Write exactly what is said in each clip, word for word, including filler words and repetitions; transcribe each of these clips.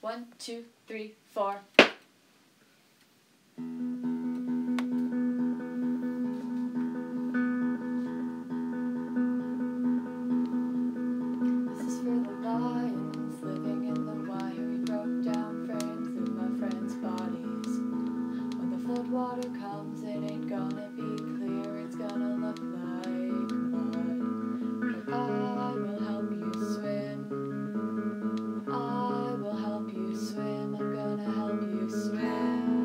One, two, three, four. This is for the lions living in the wire. We broke down frames of my friends' bodies. When the flood water comes, it ain't gonna be clear. It's gonna look like mud. But I will help you swim. I will help you swim. I'm gonna help you swim.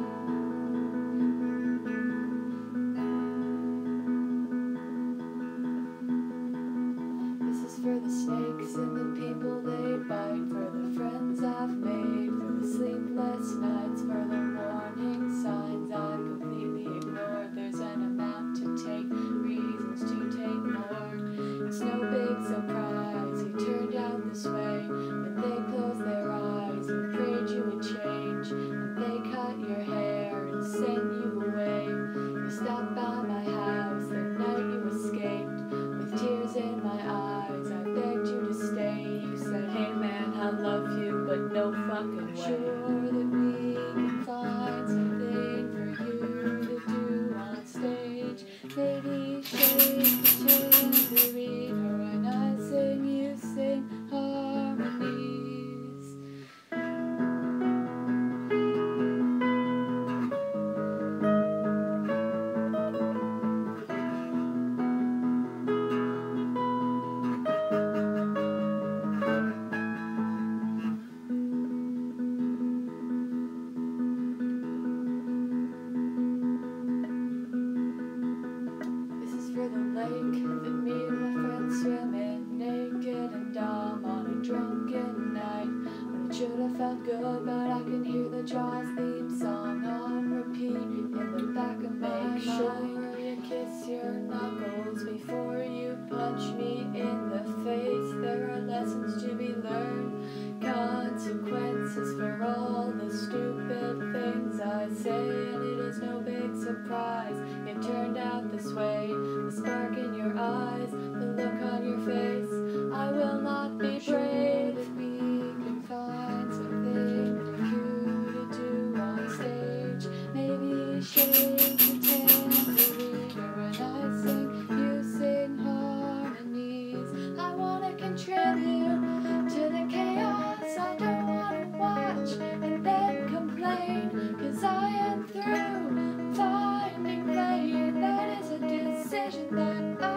This is for the snakes and the people they bite, for the friends I've made, for the sleepless nights, for the warning signs I've completely ignored. There's an amount to take, reasons to take more. It's no big surprise you turned out this way. When they closed their eyes and prayed you would change, and they cut your hair and sent you away. You stopped by my house the night you escaped, with tears in my eyes. I begged you to stay. You said, hey man, I love you, but no fucking way. Sure that we can find something for you to do on stage. Maybe shake the tambourine, or when I sing, you sing harmonies. For the lake that me and my friends swim in, naked and dumb on a drunken night. When it should have felt good, but I can hear the Jaws theme song on repeat in the back of my mind. Make sure you kiss your knuckles before you punch me in the face. There are lessons to be learned, consequences for all the stupid things I say, and it is no big surprise it turned out this way. The spark in your eyes, the look on your face. I will not be brave if we can find something for you to do on stage. Maybe shake the tambourine, or when I sing, you sing harmonies. I want to contribute to the chaos. I don't want to watch and then complain, 'cause I am through finding pain. That is a decision that I